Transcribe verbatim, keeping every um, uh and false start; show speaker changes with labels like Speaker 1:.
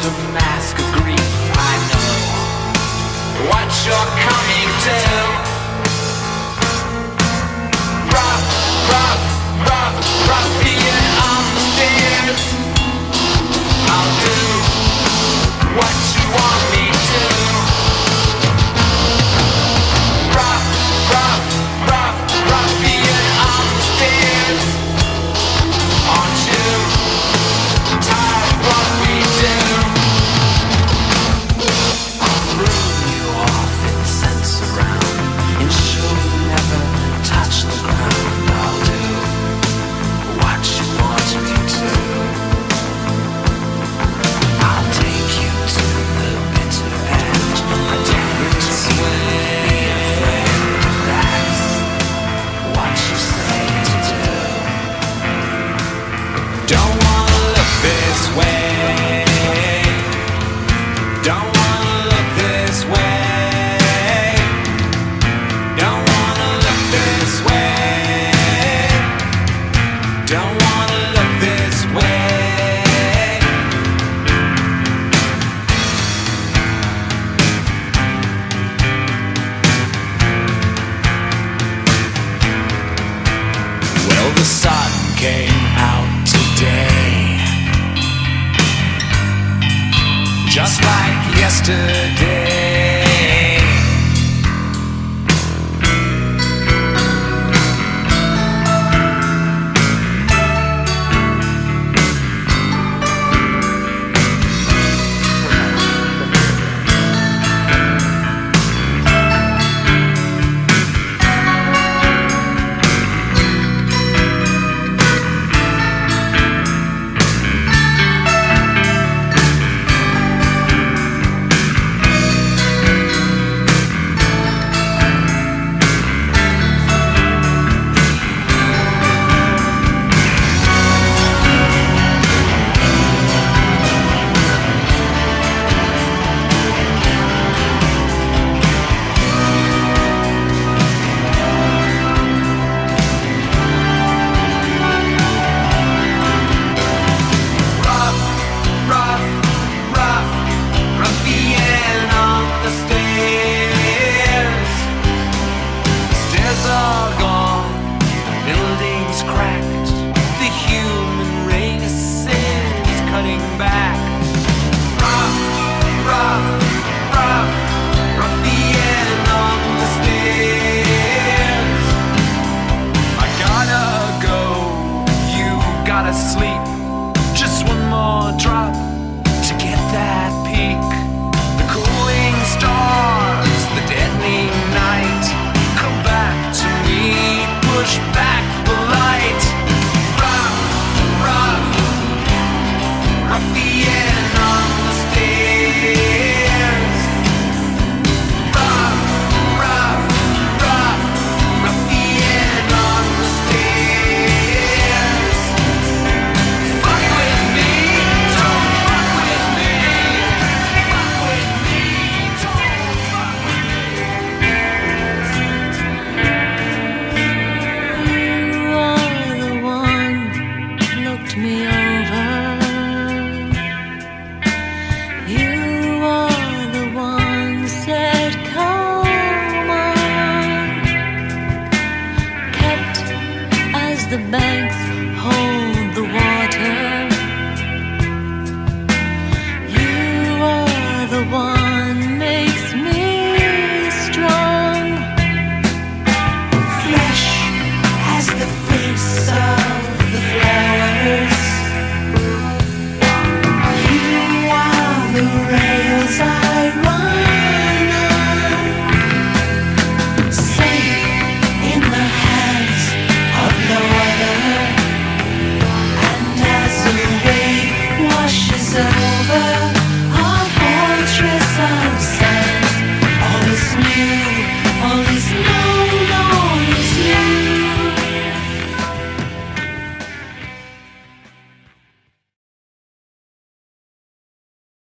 Speaker 1: a mask of grief. I know what you're coming to. Rough, rough, rough, ruffian on the stairs. I'll do what you want me to. Rough, rough, rough, ruffian on the stairs. Aren't you tired of what we do? I'll ruin you off and sense around, ensure you never touch the ground. I'll do what you want me to. I'll take you to the bitter end. I don't be afraid if that's what you say to do. Don't wanna look this way. Don't wanna look this way. Don't wanna look this way. Don't wanna look this way. Well, the sun came out today, just like yesterday.